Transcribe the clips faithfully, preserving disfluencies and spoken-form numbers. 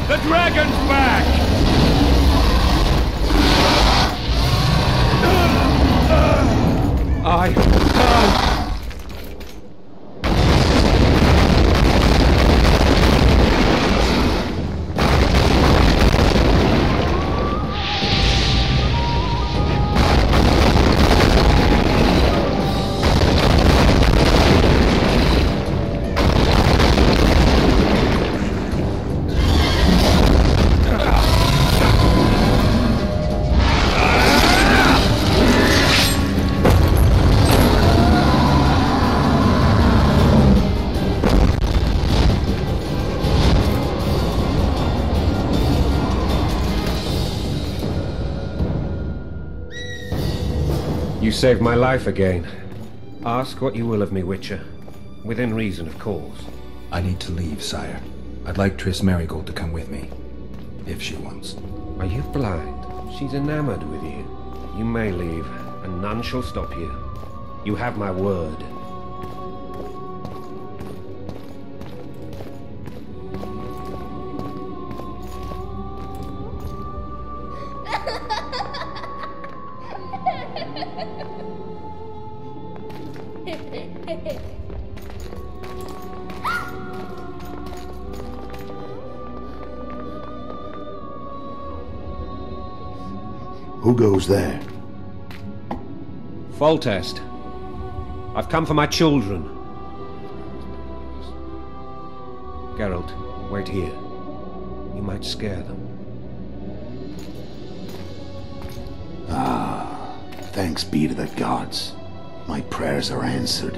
The dragon's back! I can't. You saved my life again. Ask what you will of me, Witcher. Within reason, of course. I need to leave, sire. I'd like Triss Merigold to come with me, if she wants. Are you blind? She's enamored with you. You may leave, and none shall stop you. You have my word. Who goes there? Foltest. I've come for my children. Geralt, wait here. You might scare them. Ah, thanks be to the gods. My prayers are answered.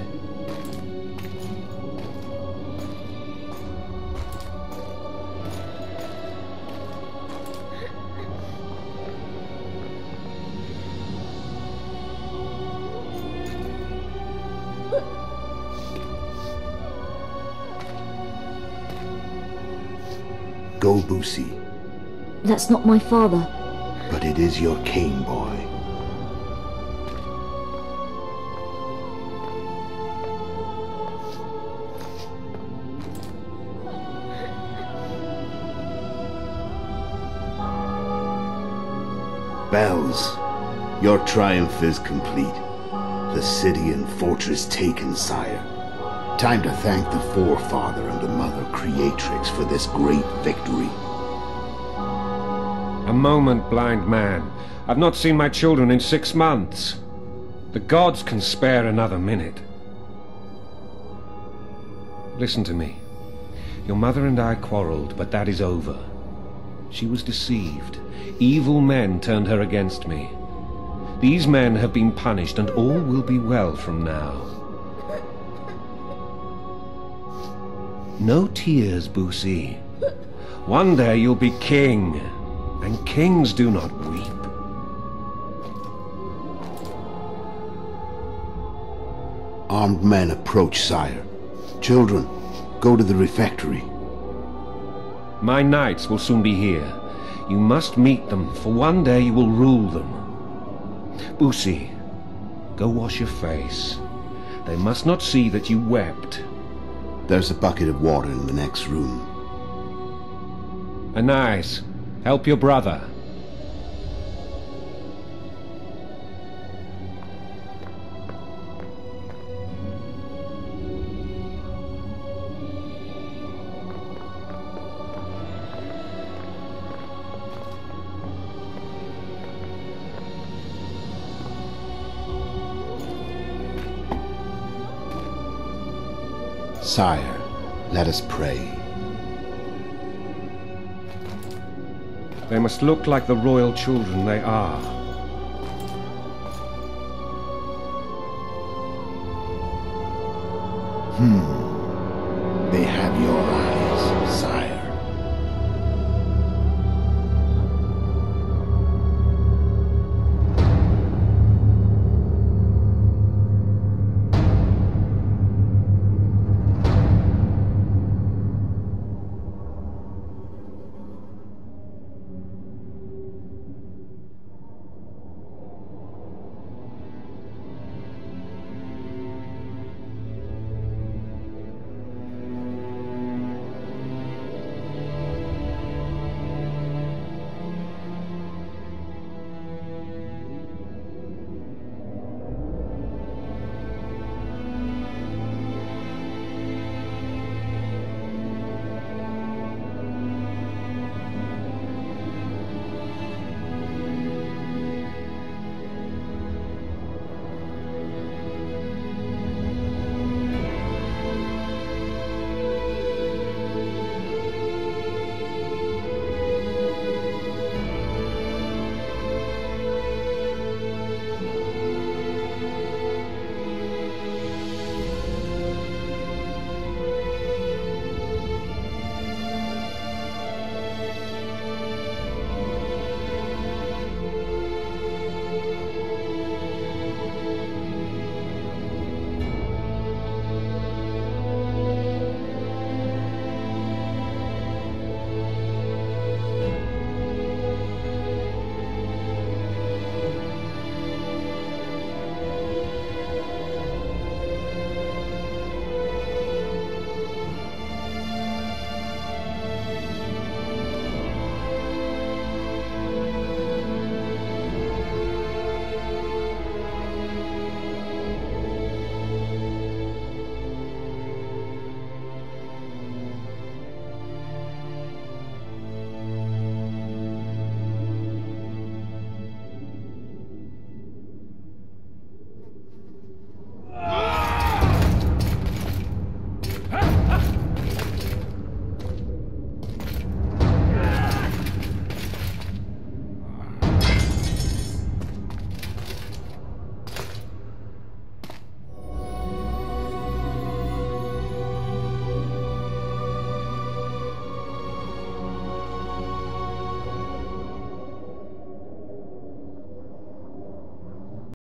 Go, Busi. That's not my father. But it is your king, boy. Bells, your triumph is complete. The city and fortress taken, sire. Time to thank the Forefather and the Mother Creatrix for this great victory. A moment, blind man. I've not seen my children in six months. The gods can spare another minute. Listen to me. Your mother and I quarreled, but that is over. She was deceived. Evil men turned her against me. These men have been punished, and all will be well from now. No tears, Busi. One day you'll be king, and kings do not weep. Armed men approach, sire. Children, go to the refectory. My knights will soon be here. You must meet them, for one day you will rule them. Busi, go wash your face. They must not see that you wept. There's a bucket of water in the next room. Anais, help your brother. Sire, let us pray. They must look like the royal children they are. Hmm. They have your eyes, sire.